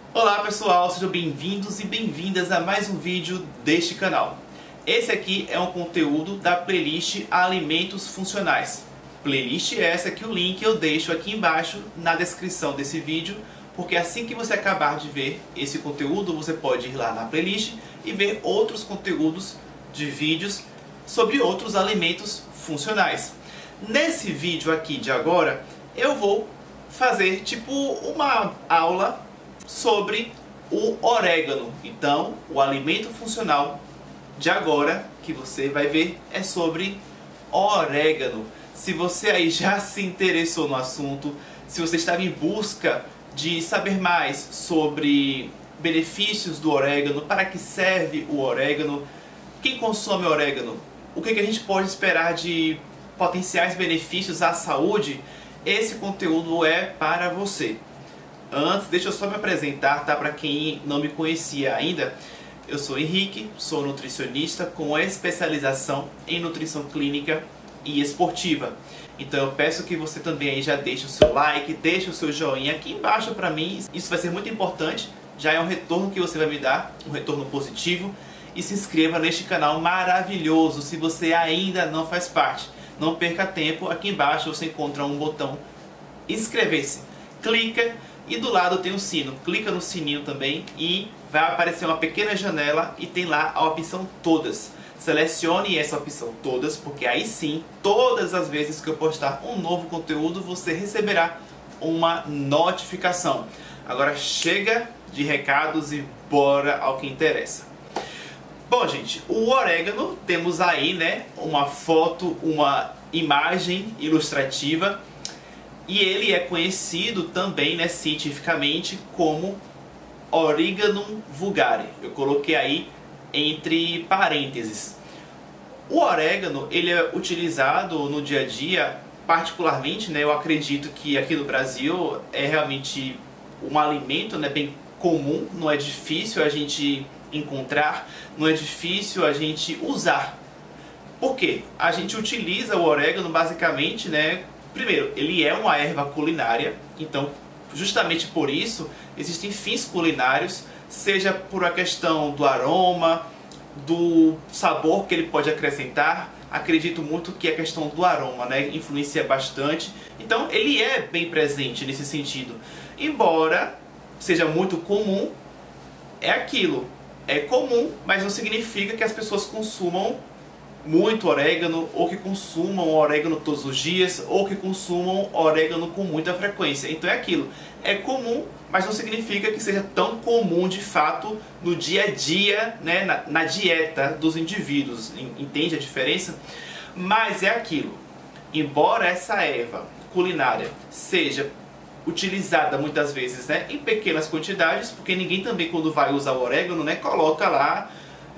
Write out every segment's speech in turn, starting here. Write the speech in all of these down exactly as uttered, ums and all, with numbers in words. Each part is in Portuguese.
Olá pessoal, sejam bem-vindos e bem-vindas a mais um vídeo deste canal. Esse aqui é um conteúdo da playlist Alimentos Funcionais. Playlist essa que o link eu deixo aqui embaixo na descrição desse vídeo, porque assim que você acabar de ver esse conteúdo, você pode ir lá na playlist e ver outros conteúdos de vídeos sobre outros alimentos funcionais. Nesse vídeo aqui de agora, eu vou fazer tipo uma aula sobre o orégano. Então, o alimento funcional de agora que você vai ver é sobre orégano. Se você aí já se interessou no assunto, se você estava em busca de saber mais sobre benefícios do orégano, para que serve o orégano, quem consome orégano, o que a gente pode esperar de potenciais benefícios à saúde, esse conteúdo é para você. Antes, deixa eu só me apresentar, tá? Para quem não me conhecia ainda, eu sou Henrique, sou nutricionista com especialização em nutrição clínica e esportiva. Então eu peço que você também aí já deixe o seu like, deixe o seu joinha aqui embaixo para mim. Isso vai ser muito importante, já é um retorno que você vai me dar, um retorno positivo. E se inscreva neste canal maravilhoso se você ainda não faz parte. Não perca tempo, aqui embaixo você encontra um botão inscrever-se. Clica e do lado tem o sino. Clica no sininho também e vai aparecer uma pequena janela e tem lá a opção todas. Selecione essa opção todas, porque aí sim, todas as vezes que eu postar um novo conteúdo, você receberá uma notificação. Agora chega de recados e bora ao que interessa. Bom, gente, o orégano, temos aí, né, uma foto, uma imagem ilustrativa. E ele é conhecido também, né, cientificamente como Origanum vulgare. Eu coloquei aí entre parênteses. O orégano, ele é utilizado no dia a dia, particularmente, né, eu acredito que aqui no Brasil é realmente um alimento, né, bem comum, não é difícil a gente encontrar, não é difícil a gente usar. Por quê? A gente utiliza o orégano basicamente, né, primeiro, ele é uma erva culinária, então justamente por isso existem fins culinários, seja por a questão do aroma, do sabor que ele pode acrescentar. Acredito muito que a questão do aroma, né, influencia bastante. Então ele é bem presente nesse sentido. Embora seja muito comum, é aquilo. É comum, mas não significa que as pessoas consumam muito orégano, ou que consumam orégano todos os dias, ou que consumam orégano com muita frequência. Então é aquilo, é comum, mas não significa que seja tão comum de fato no dia a dia, né, na, na dieta dos indivíduos. Entende a diferença? Mas é aquilo, embora essa erva culinária seja utilizada muitas vezes, né, em pequenas quantidades, porque ninguém também, quando vai usar o orégano, né, coloca lá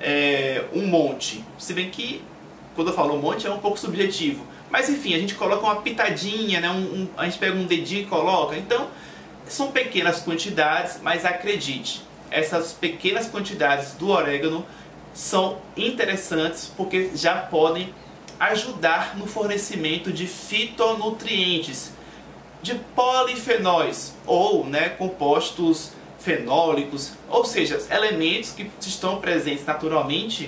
é, um monte. Se bem que quando eu falo um monte é um pouco subjetivo, mas enfim, a gente coloca uma pitadinha, né? um, um, a gente pega um dedinho e coloca. Então são pequenas quantidades, mas acredite, essas pequenas quantidades do orégano são interessantes porque já podem ajudar no fornecimento de fitonutrientes, de polifenóis ou, né, compostos fenólicos, ou seja, elementos que estão presentes naturalmente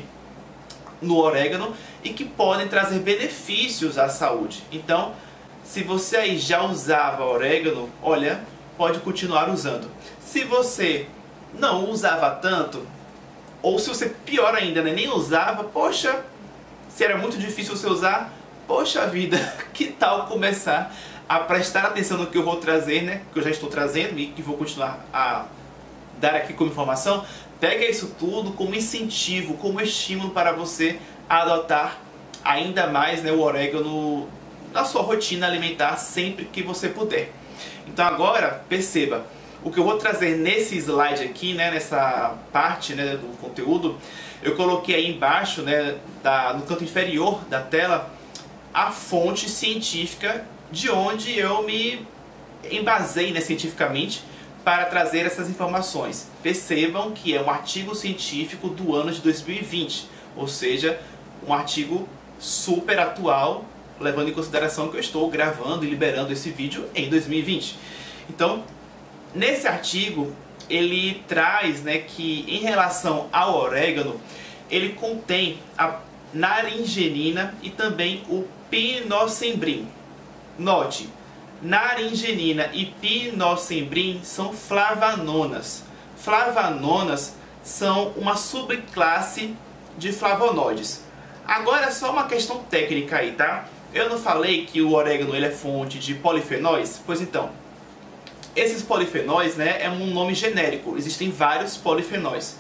no orégano e que podem trazer benefícios à saúde. Então, se você aí já usava orégano, olha, pode continuar usando. Se você não usava tanto, ou se você, pior ainda, né, nem usava, poxa, se era muito difícil você usar, poxa vida, que tal começar a prestar atenção no que eu vou trazer, né, que eu já estou trazendo e que vou continuar a dar aqui como informação. Pega isso tudo como incentivo, como estímulo para você adotar ainda mais, né, o orégano na sua rotina alimentar sempre que você puder. Então agora, perceba, o que eu vou trazer nesse slide aqui, né, nessa parte, né, do conteúdo, eu coloquei aí embaixo, né, da, no canto inferior da tela, a fonte científica de onde eu me embasei, né, cientificamente, para trazer essas informações. Percebam que é um artigo científico do ano de dois mil e vinte, ou seja, um artigo super atual, levando em consideração que eu estou gravando e liberando esse vídeo em dois mil e vinte. Então, nesse artigo, ele traz, né, que em relação ao orégano, ele contém a naringenina e também o pinossembrim. Note, naringenina e pinossembrim são flavanonas. Flavanonas são uma subclasse de flavonoides. Agora é só uma questão técnica aí, tá? Eu não falei que o orégano ele é fonte de polifenóis? Pois então, esses polifenóis, né, é um nome genérico. Existem vários polifenóis.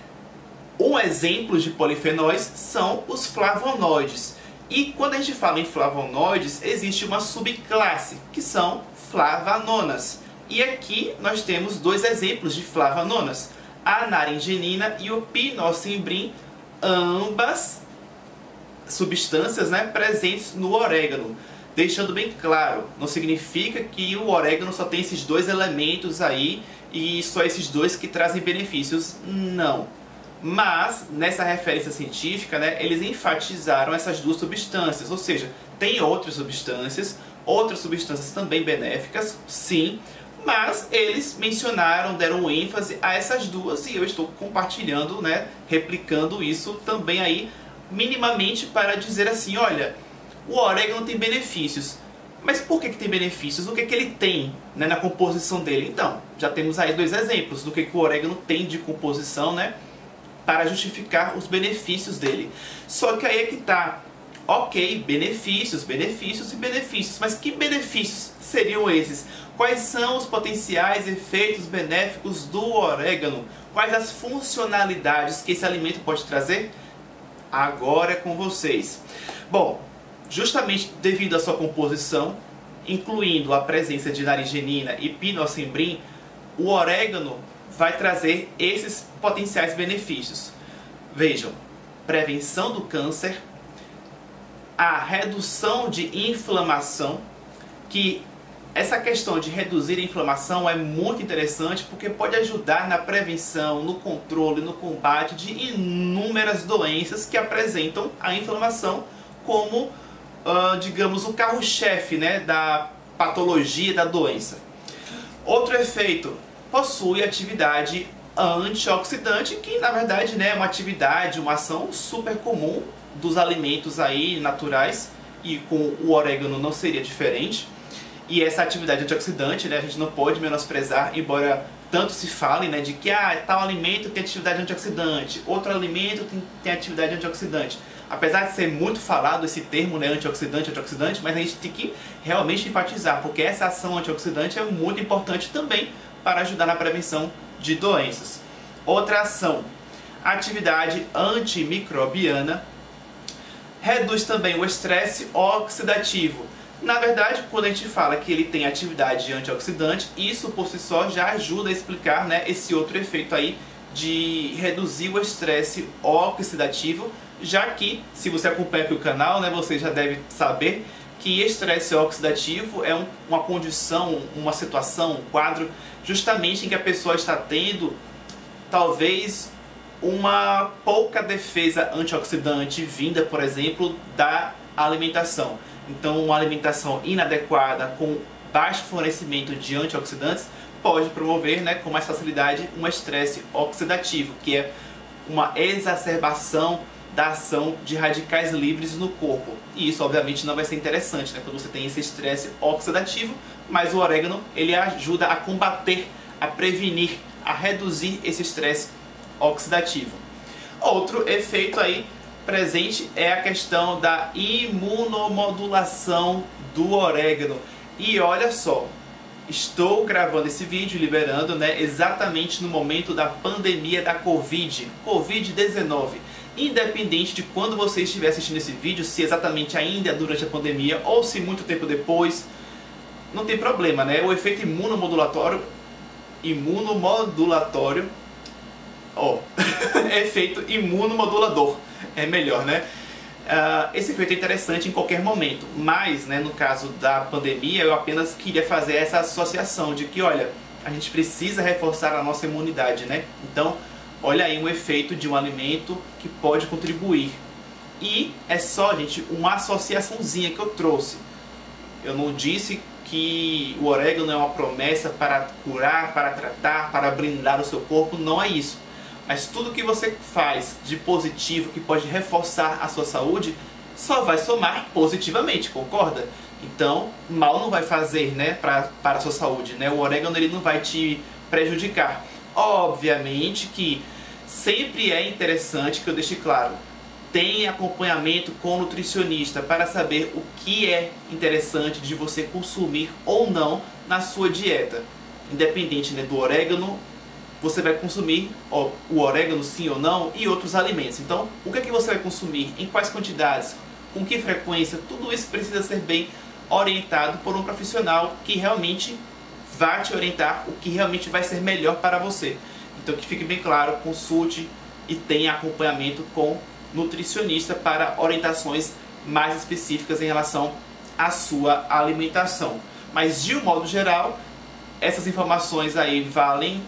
Um exemplo de polifenóis são os flavonoides. E quando a gente fala em flavonoides, existe uma subclasse, que são flavanonas. E aqui nós temos dois exemplos de flavanonas, a naringenina e o pinossembrim, ambas substâncias, né, presentes no orégano. Deixando bem claro, não significa que o orégano só tem esses dois elementos aí e só esses dois que trazem benefícios, não. Mas, nessa referência científica, né, eles enfatizaram essas duas substâncias, ou seja, tem outras substâncias, outras substâncias também benéficas, sim, mas eles mencionaram, deram ênfase a essas duas e eu estou compartilhando, né, replicando isso também aí, minimamente para dizer assim, olha, o orégano tem benefícios. Mas por que que tem benefícios? O que que ele tem, né, na composição dele? Então, já temos aí dois exemplos do que que o orégano tem de composição, né, para justificar os benefícios dele. Só que aí é que tá, ok, benefícios, benefícios e benefícios, mas que benefícios seriam esses? Quais são os potenciais efeitos benéficos do orégano? Quais as funcionalidades que esse alimento pode trazer? Agora é com vocês. Bom, justamente devido à sua composição, incluindo a presença de naringenina e pinossembrim, o orégano vai trazer esses potenciais benefícios. Vejam, prevenção do câncer, a redução de inflamação, que essa questão de reduzir a inflamação é muito interessante porque pode ajudar na prevenção, no controle, no combate de inúmeras doenças que apresentam a inflamação como, uh, digamos, o carro-chefe, né, da patologia da doença. Outro efeito, possui atividade antioxidante, que na verdade, né, é uma atividade, uma ação super comum dos alimentos aí naturais, e com o orégano não seria diferente. E essa atividade antioxidante, né, a gente não pode menosprezar, embora tanto se fale, né, de que ah, tal alimento tem atividade antioxidante, outro alimento tem, tem atividade antioxidante. Apesar de ser muito falado esse termo, né, antioxidante, antioxidante, mas a gente tem que realmente enfatizar, porque essa ação antioxidante é muito importante também para ajudar na prevenção de doenças. Outra ação, atividade antimicrobiana, reduz também o estresse oxidativo. Na verdade, quando a gente fala que ele tem atividade antioxidante, isso por si só já ajuda a explicar, né, esse outro efeito aí de reduzir o estresse oxidativo, já que, se você acompanha aqui o canal, né, você já deve saber que estresse oxidativo é um, uma condição, uma situação, um quadro, justamente em que a pessoa está tendo, talvez, uma pouca defesa antioxidante vinda, por exemplo, da alimentação. Então, uma alimentação inadequada, com baixo fornecimento de antioxidantes, pode promover, né, com mais facilidade um estresse oxidativo, que é uma exacerbação da ação de radicais livres no corpo. E isso, obviamente, não vai ser interessante, né, quando você tem esse estresse oxidativo, mas o orégano ele ajuda a combater, a prevenir, a reduzir esse estresse oxidativo. Outro efeito aí presente é a questão da imunomodulação do orégano. E olha só, estou gravando esse vídeo, liberando, né, exatamente no momento da pandemia da Covid, Covid dezenove. Independente de quando você estiver assistindo esse vídeo, se exatamente ainda durante a pandemia ou se muito tempo depois, não tem problema, né? O efeito imunomodulatório, imunomodulatório, ó, oh, efeito imunomodulador, é melhor, né? Uh, esse efeito é interessante em qualquer momento, mas, né, no caso da pandemia, eu apenas queria fazer essa associação de que, olha, a gente precisa reforçar a nossa imunidade, né? Então, olha aí um efeito de um alimento que pode contribuir. E é só, gente, uma associaçãozinha que eu trouxe. Eu não disse que o orégano é uma promessa para curar, para tratar, para blindar o seu corpo, não é isso. Mas tudo que você faz de positivo, que pode reforçar a sua saúde, só vai somar positivamente, concorda? Então, mal não vai fazer, né, pra, para a sua saúde, né? O orégano ele não vai te prejudicar. Obviamente que sempre é interessante que eu deixe claro, tem acompanhamento com nutricionista para saber o que é interessante de você consumir ou não na sua dieta. Independente, né, do orégano, você vai consumir ó, o orégano sim ou não e outros alimentos. Então, o que é que você vai consumir, em quais quantidades, com que frequência, tudo isso precisa ser bem orientado por um profissional que realmente vai te orientar o que realmente vai ser melhor para você. Então, que fique bem claro, consulte e tenha acompanhamento com nutricionista para orientações mais específicas em relação à sua alimentação. Mas de um modo geral, essas informações aí valem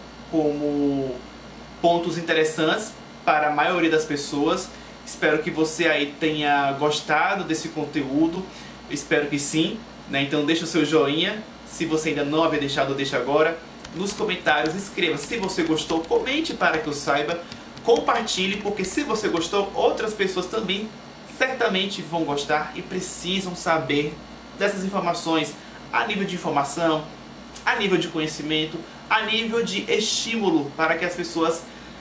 como pontos interessantes para a maioria das pessoas. Espero que você aí tenha gostado desse conteúdo. Espero que sim, né? Então deixa o seu joinha. Se você ainda não havia deixado, deixa agora. Nos comentários, escreva se você gostou, comente para que eu saiba. Compartilhe, porque se você gostou, outras pessoas também certamente vão gostar e precisam saber dessas informações a nível de informação, a nível de conhecimento, a nível de estímulo, para que as pessoas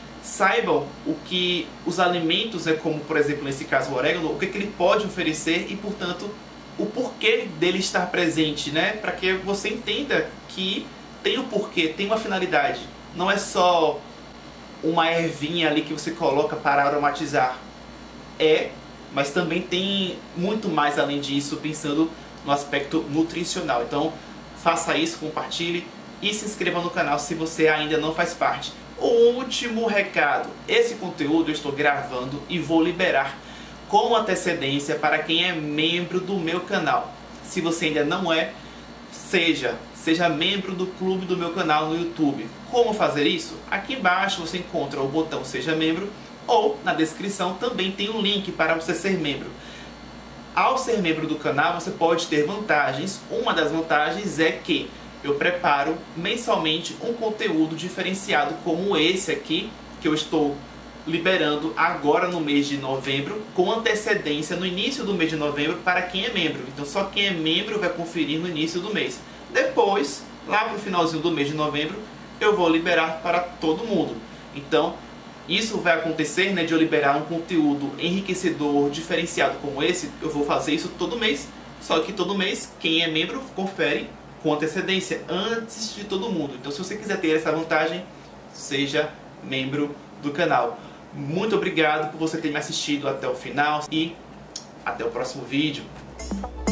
saibam o que os alimentos, né, como por exemplo nesse caso o orégano, o que, que ele pode oferecer e, portanto, o porquê dele estar presente, né, para que você entenda que tem um porquê, tem uma finalidade, não é só uma ervinha ali que você coloca para aromatizar. É, mas também tem muito mais além disso, pensando no aspecto nutricional. Então, faça isso, compartilhe e se inscreva no canal se você ainda não faz parte. O último recado, esse conteúdo eu estou gravando e vou liberar com antecedência para quem é membro do meu canal. Se você ainda não é, seja Seja membro do clube do meu canal no YouTube. Como fazer isso? Aqui embaixo você encontra o botão Seja Membro ou na descrição também tem um link para você ser membro. Ao ser membro do canal você pode ter vantagens. Uma das vantagens é que eu preparo mensalmente um conteúdo diferenciado como esse aqui que eu estou liberando agora no mês de novembro, com antecedência no início do mês de novembro para quem é membro. Então só quem é membro vai conferir no início do mês. Depois, lá para o finalzinho do mês de novembro, eu vou liberar para todo mundo. Então, isso vai acontecer, né, de eu liberar um conteúdo enriquecedor, diferenciado como esse. Eu vou fazer isso todo mês, só que todo mês, quem é membro, confere com antecedência, antes de todo mundo. Então, se você quiser ter essa vantagem, seja membro do canal. Muito obrigado por você ter me assistido até o final e até o próximo vídeo.